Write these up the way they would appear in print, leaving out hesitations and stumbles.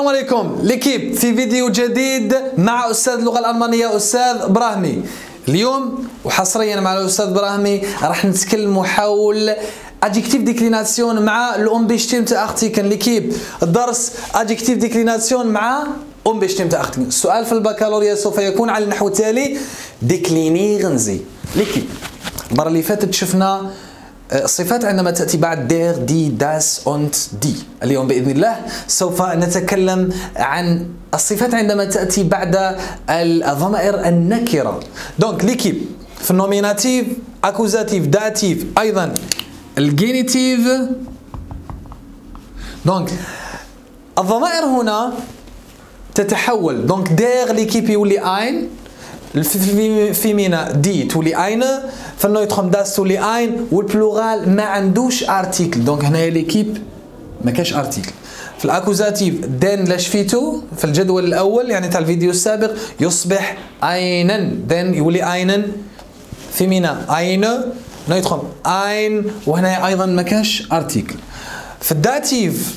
السلام عليكم ليكيب في فيديو جديد مع أستاذ اللغة الألمانية أستاذ براهمي. اليوم وحصريا مع الأستاذ براهمي راح نتكلموا حول adjective déclination مع الunbestimmte Artikel. ليكيب الدرس adjective déclination مع unbestimmte Artikel. السؤال في البكالوريا سوف يكون على النحو التالي: déclinieren Sie. ليكيب المرة اللي فاتت شفنا الصفات عندما تأتي بعد der, die, das und die. اليوم بإذن الله سوف نتكلم عن الصفات عندما تأتي بعد الضمائر النكرة. دونك ليكيب في النوميناتيف، اكوزاتيف، داتيف، أيضا الجينيتيف. دونك الضمائر هنا تتحول. دونك der ليكيب يولي ein، الفيمينا دي تولي eine، في النويتروم داس تولي ein، والبلورال ما عندوش ارتيكل. دونك هنايا ليكيب ما كاش ارتيكل. في الاكوزاتيف دين لا شفيتو في الجدول الاول يعني تاع الفيديو السابق يصبح einen، دين يولي einen، فيمينا eine، نويتروم ein، وهنا ايضا ما كاش ارتيكل. في الداتيف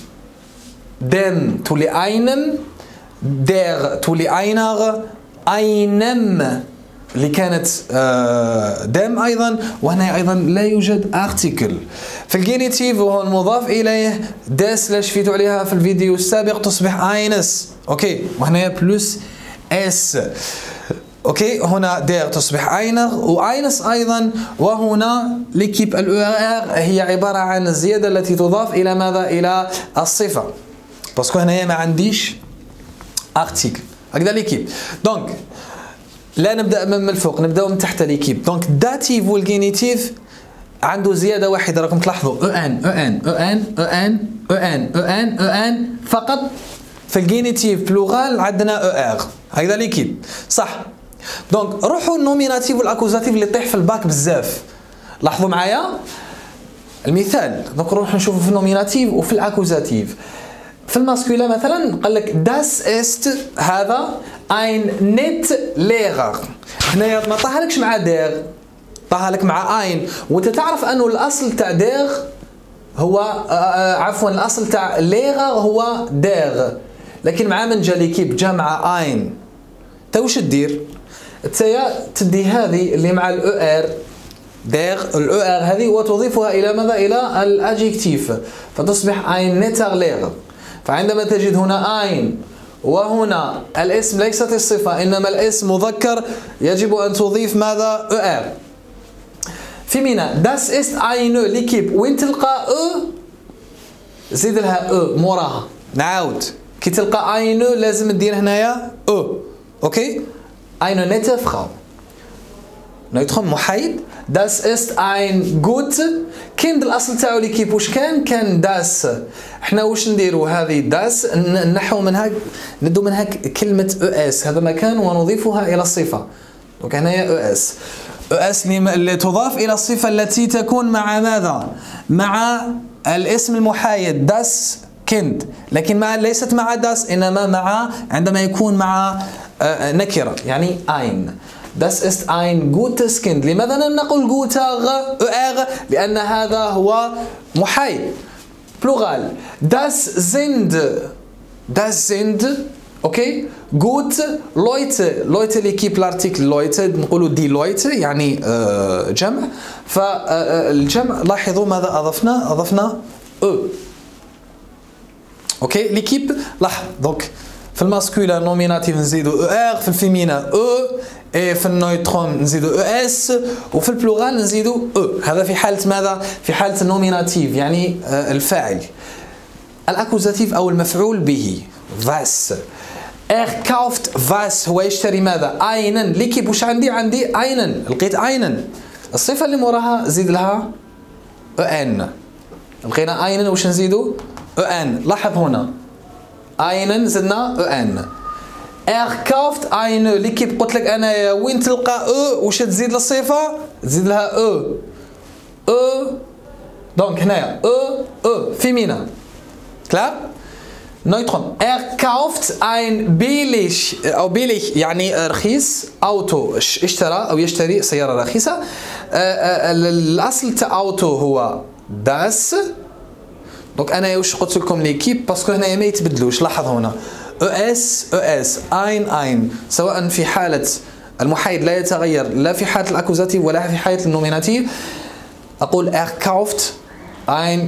دين تولي einen، der تولي einer، einem اللي كانت دم ايضا، وهنا ايضا لا يوجد ارتيكل. في الجينيتيف وهو المضاف اليه داس لا شفيتوا عليها في الفيديو السابق تصبح اينس، اوكي، وهنا بلس اس، اوكي، هنا دير تصبح اينر واينس ايضا. وهنا ليكيب الار هي عباره عن الزياده التي تضاف الى ماذا؟ الى الصفه، باسكو هنايا ما عنديش ارتيكل. هكذا ليكيب. دونك لا نبدا من الفوق، نبداو من تحت ليكيب. دونك الداتيف والجينيتيف عنده زياده واحده، راكم تلاحظوا ان ان ان ان ان ان ان فقط. في الجينيتيف بلوغال عندنا ار. هكذا ليكيب صح. دونك روحوا النوميناتيف والاكوزاتيف اللي يطيح في الباك بزاف. لاحظوا معايا المثال. دونك نروح نشوفوا في النوميناتيف وفي الاكوزاتيف. في الماسكولا مثلا قال لك das ist هذا ein net Lehrer. هنايا ما طاهلكش مع der، طاهلك مع ein، وانت تعرف انه الاصل تاع der هو عفوا الاصل تاع Lehrer هو der، لكن مع من جا ليكيب جا مع ein. تا وش تدير؟ تايا تدي هذه اللي مع الار der الار هذه وتضيفها الى ماذا؟ الى الادجكتيف، فتصبح ein netter Lehrer. فعندما تجد هنا ein وهنا الاسم ليست الصفة إنما الاسم مذكر، يجب أن تضيف ماذا؟ er. فيمينا das ist eine ليكيب، وين تلقى زيد لها موراها. نعاود كي تلقى eine لازم تدير هنايا اوكي. eine nette Frau، نويتروم محايد. das ist ein gut Kind. الاصل تاعو ليكيب واش كان das. احنا واش نديروا هذه das نحو منها ندو منها كلمه اس، هذا مكان ونضيفها الى الصفه. دونك هنايا اس اللي تضاف الى الصفه التي تكون مع ماذا؟ مع الاسم المحايد das Kind، لكن ليست مع das انما مع عندما يكون مع نكره يعني ein. Das ist ein gutes Kind. لماذا لم نقل guter لأن هذا هو محايد بلوغال. das sind اوكي gut Leute ليكيب الارتيكل Leute نقولوا دي Leute يعني جمع. فالجمع لاحظوا ماذا أضفنا اوكي ليكيب. لاحظ دونك في الماسكولا نوميناتيف نزيدو ار، في الفيمينا في النويتروم نزيدو اس، وفي البلوغال نزيدو هذا في حالة ماذا؟ في حالة النوميناتيف يعني الفاعل. الاكوزاتيف او المفعول به was. kauft was هو يشتري ماذا؟ einen. ليكيب واش عندي einen، لقيت einen، الصفة اللي موراها زيد لها ان. لقينا einen واش نزيدو؟ ان. لاحظ هنا einen زدنا ان. kauft eine ليكيب قلت لك انا وين تلقى واش تزيد للصفه؟ تزيد لها دونك هنايا فيمينا كلار. نويتروم kauft ein billig او billig يعني رخيص، اوتو اشترى او يشتري سياره رخيصه. الاصل تاع اوتو هو das. دونك انا واش قلت لكم ليكيب باسكو هنايا ما يتبدلوش. لاحظ هنا اس اس ein سواء في حالة المحايد لا يتغير لا في حالة الأكوزاتيف ولا في حالة النوميناتيف. أقول kauft ein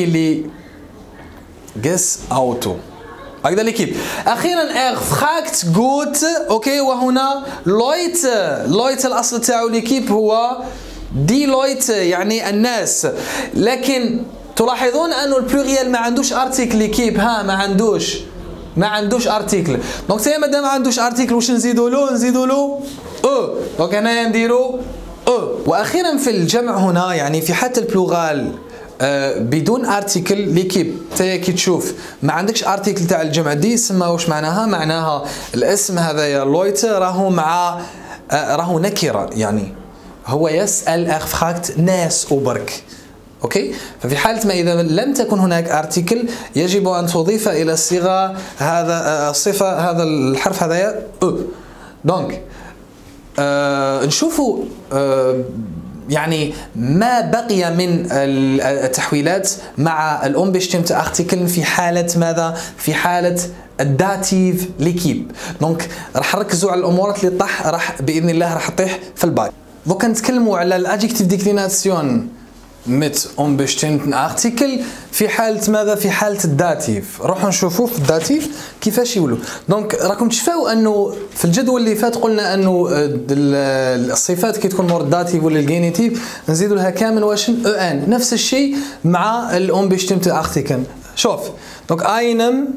billiges Auto. هكذا ليكيب. أخيرا fragt gut أوكي. وهنا Leute الأصل تاعو ليكيب هو دي Leute يعني الناس، لكن تلاحظون أنه البلوريال ما عندوش ارتيكل ليكيب. ها ما عندوش ارتيكل. دونك سي مادام ما عندوش ارتيكل واش نزيدو له دونك هنايا نديرو واخيرا في الجمع هنا يعني في حالة البلورال بدون ارتيكل ليكيب تاعي كي تشوف ما عندكش ارتيكل تاع الجمع دي يسمى واش معناها الاسم هذايا لويت راهو نكره، يعني هو يسأل fragt ناس وبرك. اوكي. ففي حالة ما اذا لم تكن هناك ارتيكل يجب ان تضيف الى الصيغة هذا الصفة هذا الحرف هذايا دونك نشوفوا يعني ما بقي من التحويلات مع الأنبestimmte Artikel في حالة ماذا؟ في حالة الداتيف ليكيب. دونك راح نركزوا على الأمورات اللي راح بإذن الله راح تطيح في الباك. دوكا نتكلموا على الأدجكتيف ديكليناسيون mit unbestimmten Artikel في حالة ماذا؟ في حالة الداتيف. روحوا نشوفوا في الداتيف كيفاش يولوا. دونك راكم تشفاو انه في الجدول اللي فات قلنا انه الصفات كي تكون مور الداتيف ولا الجينيتيف نزيدوا لها كامل واش ان. نفس الشيء مع الunbestimmte Artikel. شوف دونك اينم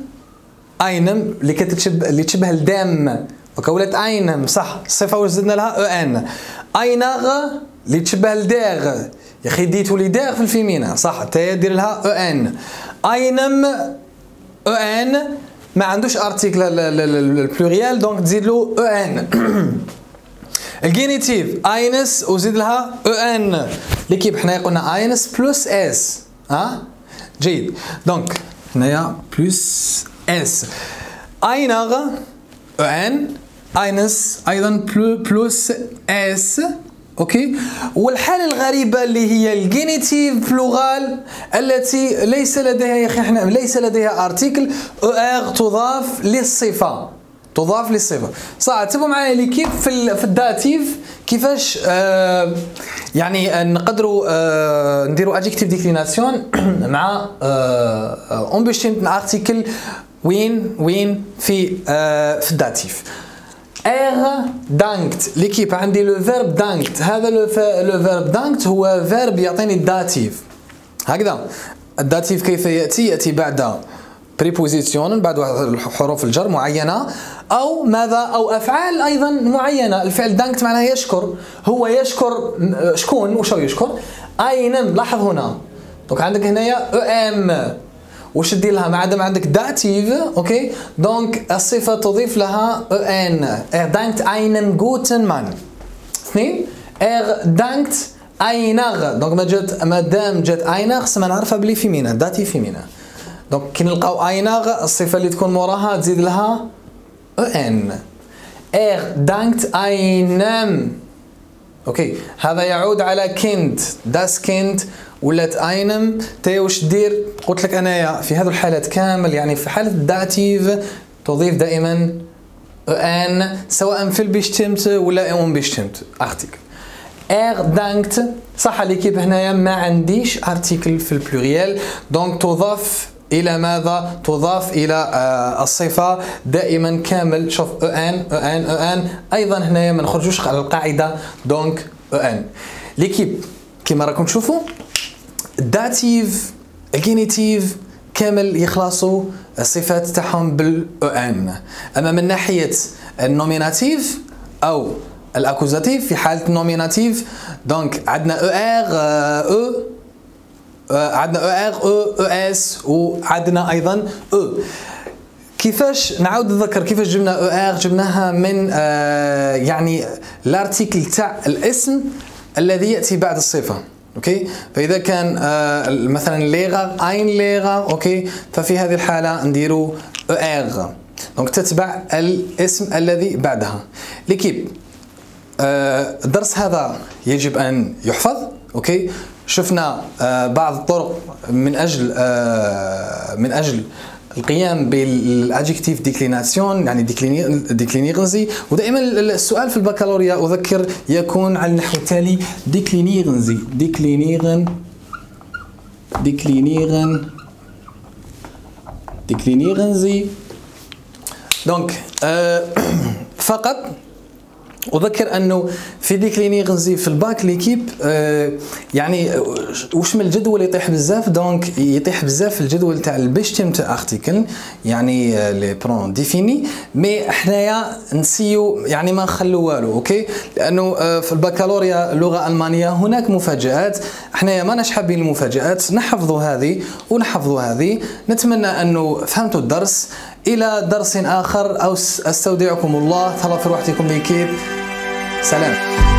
اللي تشبه الدام دونك ولات اينم صح الصفه واش زدنا لها ان. اينغ اللي تشبه الداغ يا اخي ديتو لي داغ في الفيمينا صح تا دير لها ان. اينم ان ما عندوش ارتيكل البلوريال دونك تزيد له ان. الجينيتيف اينس وزيد لها ان. ليكيب حنايا قلنا اينس بلس اس جيد. دونك هنايا بلس اس. اينغ ان اينس ايضا بلس اس اوكي. والحالة الغريبة اللي هي الجينيتيف بلورال التي ليس لديها يا اخي ليس لديها ارتيكل تضاف للصفة صح. تبوا معايا ليكيب في الداتيف كيفاش يعني نقدروا نديروا ادجكتيف ديكليناسيون مع unbestimmten Artikel وين في الداتيف. dankt ليكيب عندي لو فيرب dankt. هذا لو فيرب dankt هو فيرب يعطيني الداتيف هكذا. الداتيف كيف يأتي بعد بريبوزيسيون بعد حروف الجر معينة أو ماذا أو أفعال أيضا معينة. الفعل dankt معناه يشكر. هو يشكر شكون وش يشكر؟ أينم. لاحظ هنا دونك عندك هنايا ام وش تدير لها ما عندك داتيف اوكي. دونك الصفه تضيف لها ان. dankt einen guten Mann. اثنين dankt einer دونك ما دام جات einer خصنا نعرفها بلي فيمينا داتيف فيمينا. دونك كي نلقاو einer الصفه اللي تكون موراها تزيد لها ان. dankt einem اوكي. هذا يعود على كيند das Kind ولات اينم تي واش دير؟ قلت لك انايا في هذه الحالات كامل يعني في حاله الداتيف تضيف دائما ان سواء في البيشتمت ولا unbestimmte Artikel. dankt صح ليكيب هنايا ما عنديش ارتيكل في البلوريال دونك تضاف الى ماذا؟ تضاف الى الصفه دائما كامل. شوف ان ايضا هنايا ما نخرجوش على القاعده دونك ان. ليكيب كما راكم تشوفوا الداتيف الجينيتيف كامل يخلصوا الصفات تاعهم بالان. اما من ناحيه النوميناتيف او الاكوزاتيف في حاله النوميناتيف دونك عندنا عندنا اس وعندنا ايضا كيفاش نعاود نذكر كيفاش جبنا جبناها من يعني الارتيكل تاع الاسم الذي ياتي بعد الصفه اوكي. فاذا كان مثلا ليغا اين ليغا اوكي ففي هذه الحاله نديرو دونك تتبع الاسم الذي بعدها. ليكيب الدرس هذا يجب ان يحفظ اوكي. شفنا بعض الطرق من اجل القيام بالادجكتيف ديكليناسيون يعني ديكلينيغنزي. ودائما السؤال في البكالوريا اذكر يكون على النحو التالي: ديكلينيغنزي ديكلينيغنزي. دونك فقط أذكر أنه في ديكلينيغنزي في الباك ليكيب يعني واش من الجدول يطيح بزاف، دونك يطيح بزاف الجدول تاع البيشتمت ارتيكل يعني لي برون ديفيني، مي حنايا نسيو يعني ما نخلو والو. اوكي، لانه في البكالوريا اللغه الالمانيه هناك مفاجات، حنايا ماناش حابين المفاجات، نحفظوا هذه ونحفظوا هذه. نتمنى انه فهمتوا الدرس. الى درس اخر، او استودعكم الله، تهلاو في روحتكم ليكيب. سلام.